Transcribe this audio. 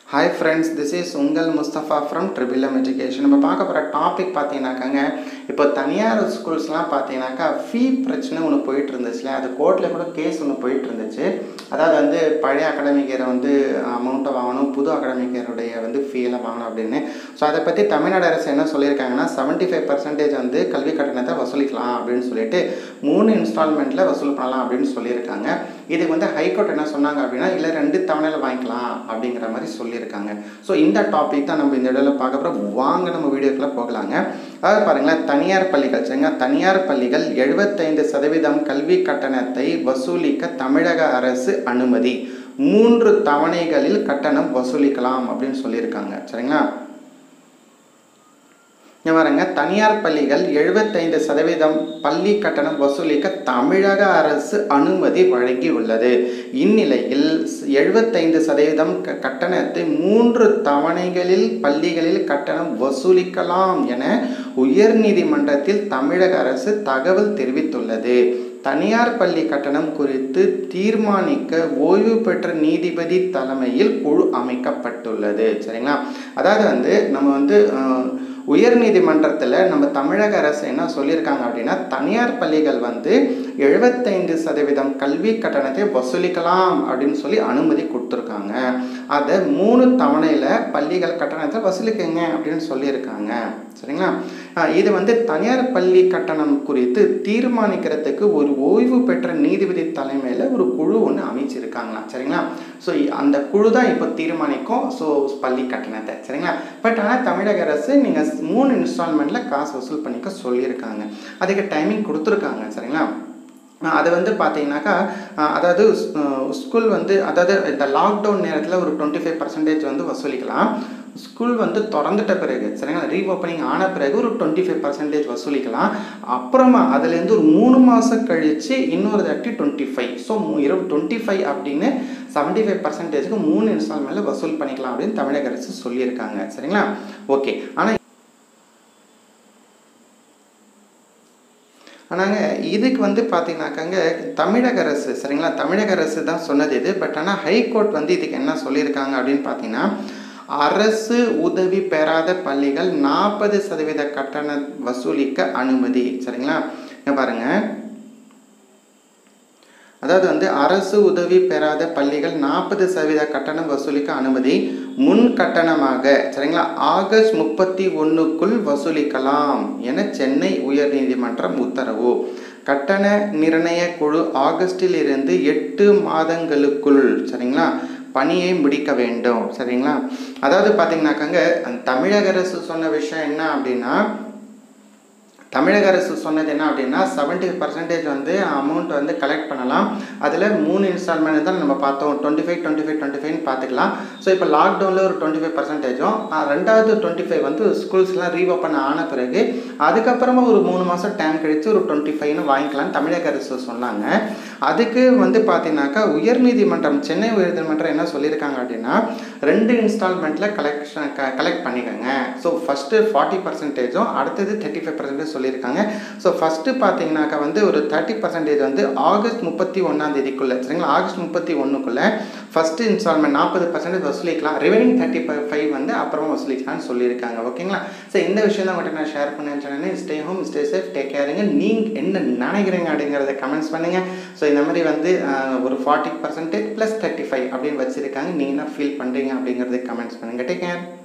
Hi friends, this is Ungal Mustafa from Triple M Education. நம்ம பார்க்க போகிற topic பார்த்தீங்கன்னாக்காங்க, இப்போ தனியார் ஸ்கூல்ஸ்லாம் பார்த்தீங்கன்னாக்கா ஃபீ பிரச்சனை ஒன்று போயிட்டு இருந்துச்சுல, அது கோர்ட்டில் கூட கேஸ் ஒன்று போயிட்டு இருந்துச்சு. அதாவது வந்து பழைய அகாடமிக் இயரை வந்து அமௌண்ட்டை வாங்கணும், புது அகாடமிக் இயருடைய வந்து ஃபீயெல்லாம் வாங்கணும் அப்படின்னு. ஸோ அதை பற்றி தமிழ்நாடு அரசு என்ன சொல்லியிருக்காங்கன்னா 75% வந்து கல்வி கட்டணத்தை வசூலிக்கலாம் அப்படின்னு சொல்லிட்டு 3 இன்ஸ்டால்மெண்ட்டில் வசூல் பண்ணலாம் அப்படின்னு சொல்லியிருக்காங்க. இதுக்கு வந்து ஹைகோர்ட் என்ன சொன்னாங்க அப்படின்னா, இல்லை 2 தவணையில் வாங்கிக்கலாம் அப்படிங்கிற மாதிரி சொல்லியிருக்காங்க. ஸோ இந்த டாபிக் தான் நம்ம இந்த இடத்துல பார்க்க போகிறோம். வாங்க நம்ம வீடியோக்குள்ளே போகலாங்க. அதாவது பாருங்களேன், தனியார் பள்ளிகள் சரிங்க, தனியார் பள்ளிகள் 75% கல்வி கட்டணத்தை வசூலிக்க தமிழக அரசு அனுமதி, 3 தவணைகளில் கட்டணம் வசூலிக்கலாம் அப்படின்னு சொல்லியிருக்காங்க. சரிங்களா, பாருங்க, தனியார் பள்ளிகள் 75% பள்ளி கட்டணம் வசூலிக்க தமிழக அரசு அனுமதி வழங்கி உள்ளது. இந்நிலையில் 75% கட்டணத்தை 3 தவணைகளில் பள்ளிகளில் கட்டணம் வசூலிக்கலாம் என உயர்நீதிமன்றத்தில் தமிழக அரசு தகவல் தெரிவித்துள்ளது. தனியார் பள்ளி கட்டணம் குறித்து தீர்மானிக்க ஓய்வு பெற்ற நீதிபதி தலைமையில் குழு அமைக்கப்பட்டுள்ளது. சரிங்களா, அதாவது வந்து நம்ம வந்து உயர்நீதிமன்றத்தில் நம்ம தமிழக அரசு என்ன சொல்லியிருக்காங்க அப்படின்னா, தனியார் பள்ளிகள் வந்து 75% கல்வி கட்டணத்தை வசூலிக்கலாம் அப்படின்னு சொல்லி அனுமதி கொடுத்துருக்காங்க. அதை 3 தவணையில் பள்ளிகள் கட்டணத்தை வசூலிக்குங்க அப்படின்னு சொல்லியிருக்காங்க. சரிங்களா, இது வந்து தனியார் பள்ளி கட்டணம் குறித்து தீர்மானிக்கிறதுக்கு ஒரு ஓய்வு பெற்ற நீதிபதி தலைமையில் ஒரு குழு ஒன்று அமைச்சிருக்காங்களாம். சரிங்களா, ஸோ அந்த குழு தான் இப்போ தீர்மானிக்கும் ஸோ பள்ளி கட்டணத்தை. சரிங்களா, பட் ஆனால் தமிழக அரசு நீங்கள் 3 இன்ஸ்டால்மெண்ட்டில் காசு வசூல் பண்ணிக்க சொல்லியிருக்காங்க. அதுக்கு டைமிங் கொடுத்துருக்காங்க. சரிங்களா, அது வந்து பார்த்தீங்கன்னாக்கா, அதாவது ஸ்கூல் வந்து அதாவது இந்த லாக்டவுன் நேரத்தில் ஒரு 25% வந்து வசூலிக்கலாம். ஸ்கூல் வந்து திறந்துட்ட பிறகு சரிங்களா, ரீஓப்பனிங் ஆன பிறகு ஒரு 25% வசூலிக்கலாம். அப்புறமா அதுலேருந்து ஒரு 3 மாதம் கழித்து இன்னொரு தாட்டி 25. ஸோ 25 அப்படின்னு 75%க்கு 3 இன்ஸ்டால்மெண்ட்டில் வசூல் பண்ணிக்கலாம் அப்படின்னு தமிழக அரசு சொல்லியிருக்காங்க. சரிங்களா, ஓகே. ஆனாங்க இதுக்கு வந்து பார்த்தீங்கன்னாக்காங்க தமிழக அரசு சரிங்களா, தமிழக அரசு தான் சொன்னது இது. பட் ஆனால் ஹைகோர்ட் வந்து இதுக்கு என்ன சொல்லியிருக்காங்க அப்படின்னு பார்த்தீங்கன்னா, அரசு உதவி பெறாத பள்ளிகள் 40% கட்டணம் வசூலிக்க அனுமதி. சரிங்களா, பாருங்க, அதாவது வந்து அரசு உதவி பெறாத பள்ளிகள் 40% கட்டணம் வசூலிக்க அனுமதி, முன் கட்டணமாக சரிங்களா ஆகஸ்ட் 31க்குள் வசூலிக்கலாம் என சென்னை உயர்நீதிமன்றம் உத்தரவு. கட்டண நிர்ணய குழு ஆகஸ்டில் இருந்து 8 மாதங்களுக்குள் சரிங்களா பணியை முடிக்க வேண்டும். சரிங்களா, அதாவது பார்த்தீங்கன்னாக்காங்க தமிழக அரசு சொன்ன விஷயம் என்ன அப்படின்னா, தமிழக அரசு சொன்னது என்ன அப்படின்னா 70% வந்து அமௌண்ட் வந்து கலெக்ட் பண்ணலாம். அதில் 3 இன்ஸ்டால்மெண்ட் தான் நம்ம பார்த்தோம், 25 பார்த்துக்கலாம். ஸோ இப்போ லாக்டவுனில் ஒரு 25%, ரெண்டாவது 25 வந்து ஸ்கூல்ஸ்லாம் ரீஓப்பன் ஆன பிறகு அதுக்கப்புறமா ஒரு 3 மாதம் டைம் கழித்து ஒரு 25ன்னு வாங்கிக்கலாம்னு தமிழக அரசு சொன்னாங்க. அதுக்கு வந்து பார்த்தீங்கன்னாக்கா உயர்நீதிமன்றம், சென்னை உயர்நீதிமன்றம் என்ன சொல்லியிருக்காங்க அப்படின்னா, 2 இன்ஸ்டால்மெண்ட்டில் கலெக்ட் பண்ணிக்கோங்க. ஸோ ஃபஸ்ட்டு 40%, அடுத்தது 35% சொல்லியிருக்காங்க. ஸோ ஃபஸ்ட்டு பார்த்தீங்கன்னாக்கா வந்து ஒரு 30% வந்து ஆகஸ்ட் 31 சரிங்களா, ஆகஸ்ட் 31க்குள்ளே ஃபஸ்ட்டு இன்ஸ்டால்மெண்ட் 40% வசூலிக்கலாம், ரிமைனிங் 35 வந்து அப்புறமா வசூலிக்கலாம்னு சொல்லியிருக்காங்க. ஓகேங்களா, ஸோ இந்த விஷயம் தான் உங்கள்கிட்ட நான் ஷேர் பண்ணேன்னு சொன்னேன். Stay home, stay safe, take கேருங்க. நீங்கள் என்ன நினைக்கிறீங்க அப்படிங்கிறத கமெண்ட்ஸ் பண்ணுங்கள். ஸோ இந்த மாதிரி வந்து ஒரு 40% + 35 அப்படின்னு வச்சுருக்காங்க. நீங்கள் என்ன ஃபீல் பண்ணுறீங்க அப்படிங்கிறத கமெண்ட்ஸ் பண்ணுங்கள். Take care.